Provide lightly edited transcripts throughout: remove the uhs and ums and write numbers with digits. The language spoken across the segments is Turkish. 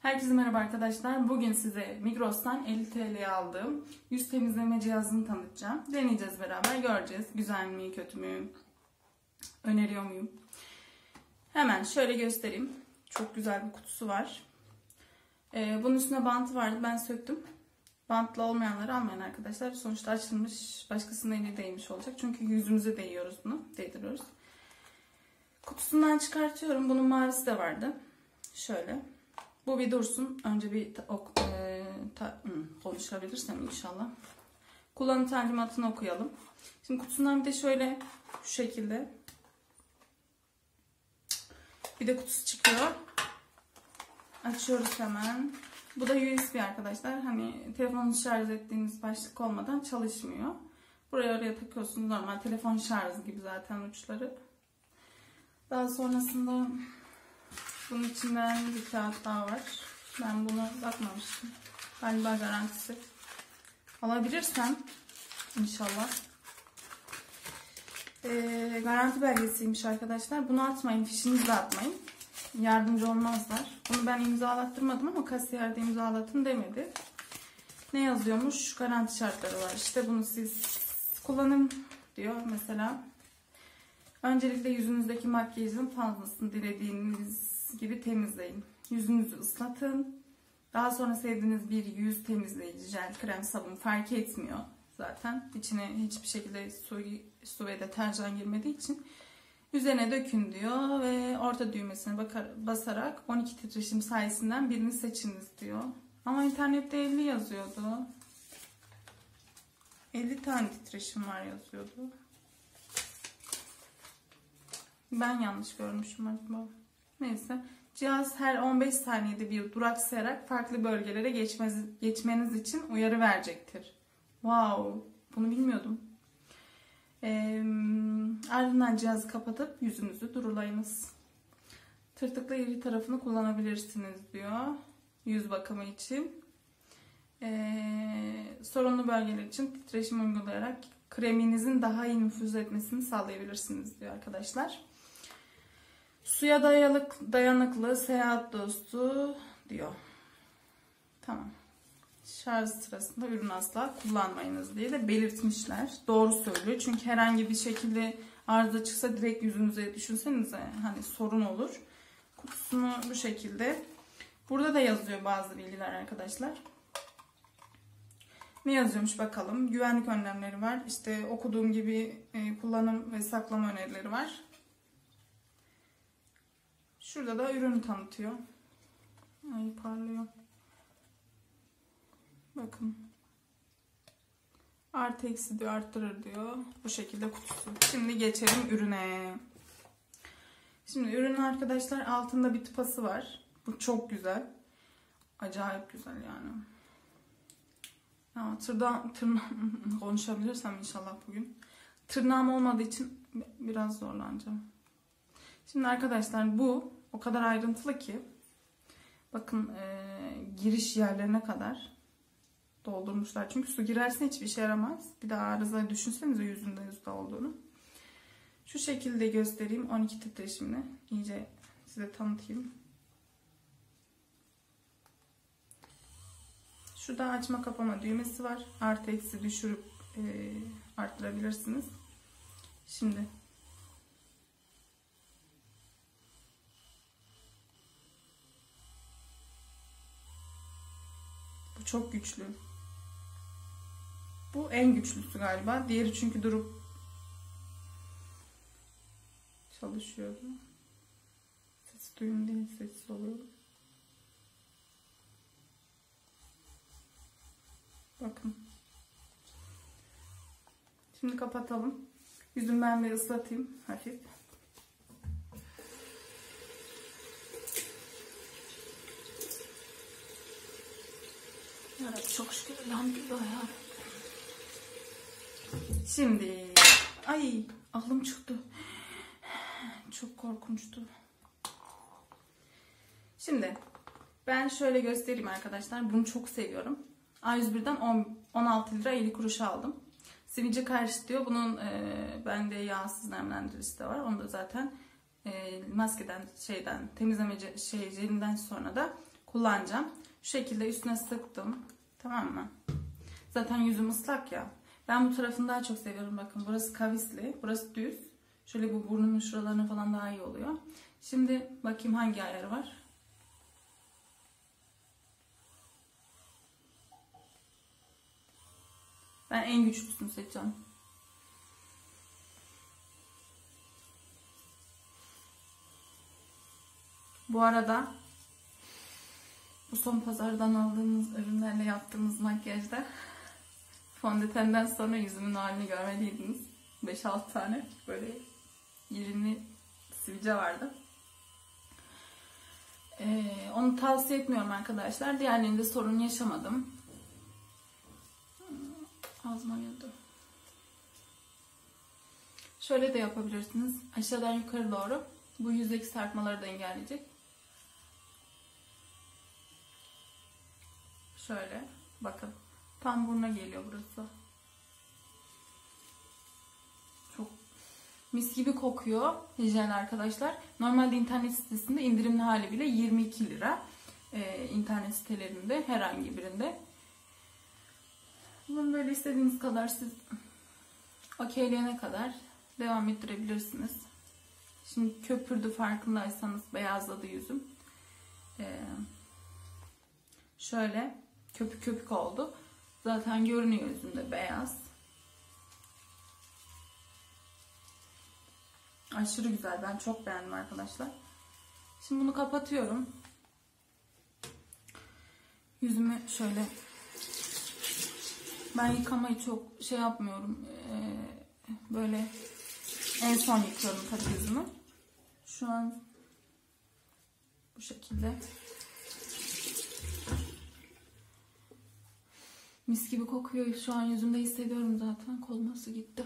Herkese merhaba arkadaşlar. Bugün size Migros'tan 50 TL'ye aldığım yüz temizleme cihazını tanıtacağım. Deneyeceğiz beraber, göreceğiz. Güzel mi, kötü mü, öneriyor muyum? Hemen şöyle göstereyim. Çok güzel bir kutusu var. Bunun üstüne bantı vardı, ben söktüm. Bantlı olmayanları almayın arkadaşlar. Sonuçta açılmış, başkasının eli değmiş olacak. Çünkü yüzümüze değiyoruz bunu, değdiriyoruz. Kutusundan çıkartıyorum. Bunun mavisi de vardı. Şöyle. Bu bir dursun. Önce bir konuşabilirsem inşallah. Kullanım talimatını okuyalım. Şimdi kutusundan bir de şöyle şu şekilde bir de kutusu çıkıyor. Açıyoruz hemen. Bu da USB arkadaşlar. Hani telefonu şarj ettiğiniz başlık olmadan çalışmıyor. Buraya oraya takıyorsunuz. Normal telefon şarjı gibi zaten uçları. Daha sonrasında bunun içinden bir kağıt daha var. Ben buna bakmamıştım. Galiba garantisi. Alabilirsem inşallah. Garanti belgesiymiş arkadaşlar. Bunu atmayın. Fişinizi de atmayın. Yardımcı olmazlar. Bunu ben imzalattırmadım ama kasiyerde imzalatın demedi. Ne yazıyormuş? Garanti şartları var. İşte bunu siz kullanın diyor mesela. Öncelikle yüzünüzdeki makyajın fazlasını dilediğiniz gibi temizleyin. Yüzünüzü ıslatın. Daha sonra sevdiğiniz bir yüz temizleyici, jel, krem, sabun fark etmiyor zaten. İçine hiçbir şekilde su ve deterjan girmediği için üzerine dökün diyor ve orta düğmesine basarak 12 titreşim sayesinden birini seçiniz diyor. Ama internette 50 yazıyordu. 50 tane titreşim var yazıyordu. Ben yanlış görmüşüm acaba. Neyse. Cihaz her 15 saniyede bir duraksayarak farklı bölgelere geçmeniz için uyarı verecektir. Wow. Bunu bilmiyordum. Ardından cihazı kapatıp yüzünüzü durulayınız. Tırtıklı iri tarafını kullanabilirsiniz diyor. Yüz bakımı için. Sorunlu bölgeler için titreşim uygulayarak kreminizin daha iyi nüfuz etmesini sağlayabilirsiniz diyor arkadaşlar. Suya dayanıklı, seyahat dostu diyor. Tamam. Şarj sırasında ürün asla kullanmayınız diye de belirtmişler. Doğru söylüyor. Çünkü herhangi bir şekilde arıza çıksa direkt yüzünüze düşünsenize hani sorun olur. Kutusunu bu şekilde. Burada da yazıyor bazı bilgiler arkadaşlar. Ne yazıyormuş bakalım. Güvenlik önlemleri var. İşte okuduğum gibi kullanım ve saklama önerileri var. Şurada da ürünü tanıtıyor. Ay parlıyor. Bakın. Artı eksi diyor, arttırır diyor. Bu şekilde kutusu. Şimdi geçelim ürüne. Şimdi ürünün arkadaşlar altında bir tıpası var. Bu çok güzel. Acayip güzel yani. Ya, tırnağım konuşabilirsem inşallah bugün. Tırnağım olmadığı için biraz zorlanacağım. Şimdi arkadaşlar bu o kadar ayrıntılı ki bakın giriş yerlerine kadar doldurmuşlar. Çünkü su girerse hiçbir işe yaramaz. Bir daha arıza düşünsenize yüzünde olduğunu. Şu şekilde göstereyim 12 titreşimini. İyice size tanıtayım. Şurada açma kapama düğmesi var. Artı eksi düşürüp arttırabilirsiniz. Şimdi bu çok güçlü. Bu en güçlüsü galiba. Diğeri çünkü durup çalışıyordu. Ses duyun değil, sessiz oluyor. Bakın. Şimdi kapatalım. Yüzümü ben bir ıslatayım hafif. Yarabbim çok şükür elhamdülillah ya. Şimdi ay aklım çıktı. Çok korkunçtu. Şimdi ben şöyle göstereyim arkadaşlar. Bunu çok seviyorum. A101'den 16 lira 50 kuruş aldım. Sivilce karşı diyor. Bunun bende yağsız nemlendiricisi de var. Onu da zaten maskeden temizleme jelinden sonra da kullanacağım. Şu şekilde üstüne sıktım. Tamam mı? Zaten yüzüm ıslak ya. Ben bu tarafını daha çok seviyorum. Bakın burası kavisli. Burası düz. Şöyle bu burnumun şuralarına falan daha iyi oluyor. Şimdi bakayım hangi ayarı var. Ben en güçlüsünü seçeceğim. Bu arada bu son pazardan aldığımız ürünlerle yaptığımız makyajda fondötenden sonra yüzümün halini görmeliydiniz. 5-6 tane böyle irini sivilce vardı. Onu tavsiye etmiyorum arkadaşlar. Diğerlerinde sorun yaşamadım. Ağzıma geldi. Şöyle de yapabilirsiniz. Aşağıdan yukarı doğru. Bu yüzdeki sarkmaları da engelleyecek. Şöyle. Bakın. Tam buruna geliyor burası. Çok mis gibi kokuyor jel arkadaşlar. Normalde internet sitesinde indirimli hali bile 22 lira. İnternet sitelerinde herhangi birinde. Bunu böyle istediğiniz kadar siz okeyleyene kadar devam ettirebilirsiniz. Şimdi köpürdü, farkındaysanız beyazladı yüzüm. Şöyle köpük köpük oldu. Zaten görünüyor yüzümde beyaz. Aşırı güzel. Ben çok beğendim arkadaşlar. Şimdi bunu kapatıyorum. Yüzümü şöyle, ben yıkamayı çok şey yapmıyorum. Böyle en son yıkıyorum tabii yüzümü. Şu an bu şekilde. Mis gibi kokuyor. Şu an yüzümde hissediyorum zaten. Kolması gitti.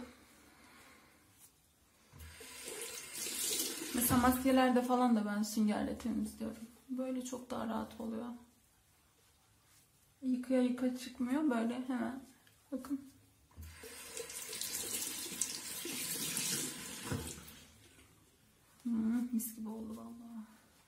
Mesela maskelerde falan da ben süngerle temizliyorum. Böyle çok daha rahat oluyor. Yıkaya yıka çıkmıyor. Böyle hemen. Bakın. Mis gibi oldu vallahi.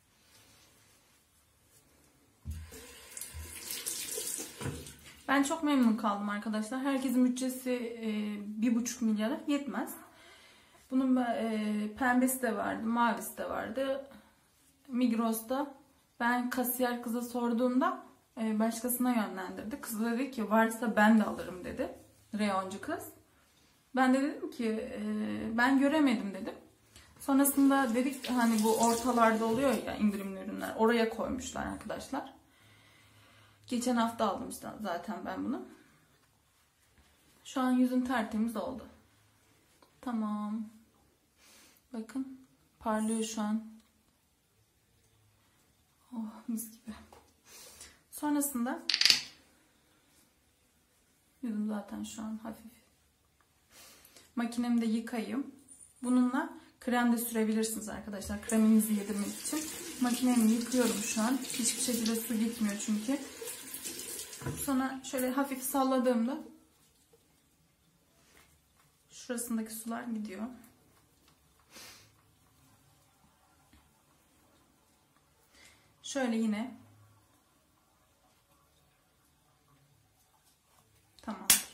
Ben çok memnun kaldım arkadaşlar. Herkesin bütçesi 1,5 milyara yetmez. Bunun pembesi de vardı, mavisi de vardı. Migros'ta ben kasiyer kıza sorduğumda başkasına yönlendirdi. Kız da dedi ki varsa ben de alırım dedi. Reyoncu kız. Ben de dedim ki ben göremedim dedim. Sonrasında dedik hani bu ortalarda oluyor ya indirimli ürünler. Oraya koymuşlar arkadaşlar. Geçen hafta aldım zaten ben bunu. Şu an yüzüm tertemiz oldu. Tamam. Bakın parlıyor şu an. Oh mis gibi. Sonrasında yüzüm zaten şu an hafif. Makinemi de yıkayayım. Bununla krem de sürebilirsiniz arkadaşlar. Kreminizi yedirmek için. Makinemi yıkıyorum şu an. Hiçbir şekilde su gitmiyor çünkü. Sonra şöyle hafif salladığımda şurasındaki sular gidiyor. Şöyle yine. Tamamdır.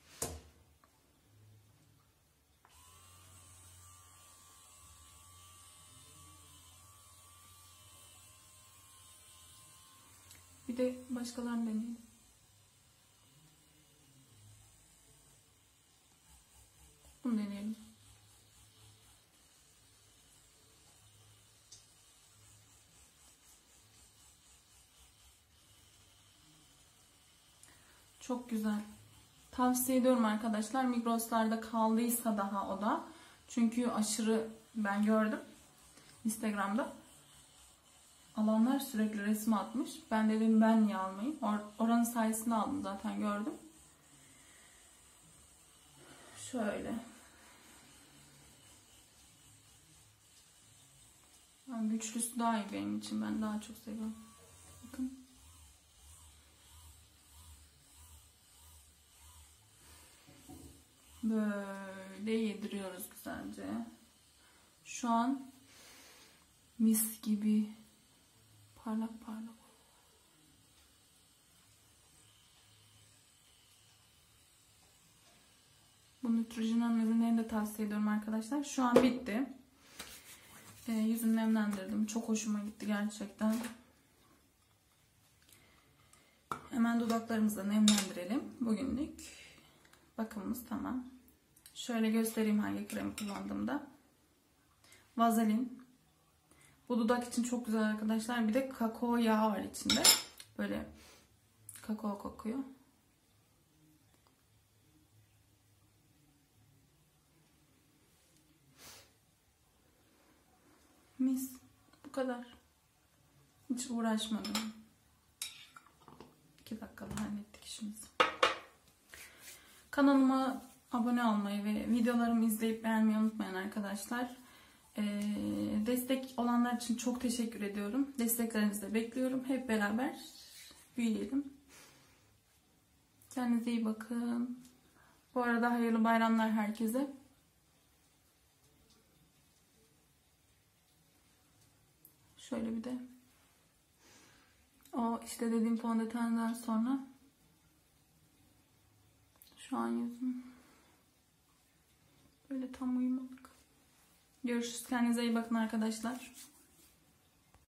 Bir de başkalarını deneyelim. Bunu deneyelim. Çok güzel. Tavsiye ediyorum arkadaşlar. Migros'larda kaldıysa daha o da. Çünkü aşırı ben gördüm. Instagram'da. Alanlar sürekli resim atmış. Ben dedim ben niye almayayım. Oranın sayesinde aldım zaten gördüm. Şöyle. Yani güçlüsü daha iyi benim için. Ben daha çok seviyorum. Bakın. Böyle yediriyoruz güzelce. Şu an mis gibi parlak parlak. Bu Neutrogena'nın ürünlerini de tavsiye ediyorum arkadaşlar. Şu an bitti. Yüzümü nemlendirdim. Çok hoşuma gitti gerçekten. Hemen dudaklarımızı da nemlendirelim. Bugünlük bakımımız tamam. Şöyle göstereyim hangi kremi kullandığımda. Vazelin. Bu dudak için çok güzel arkadaşlar. Bir de kakao yağı var içinde. Böyle kakao kokuyor. Mis. Bu kadar. Hiç uğraşmadım. 2 dakikada hallettik işimizi. Kanalıma abone olmayı ve videolarımı izleyip beğenmeyi unutmayın arkadaşlar. Destek olanlar için çok teşekkür ediyorum. Desteklerinizi de bekliyorum. Hep beraber büyüyelim. Kendinize iyi bakın. Bu arada hayırlı bayramlar herkese. Şöyle bir de o işte dediğim fondötenden sonra şu an yüzüm böyle tam uyumadık. Görüşürüz. Kendinize iyi bakın arkadaşlar.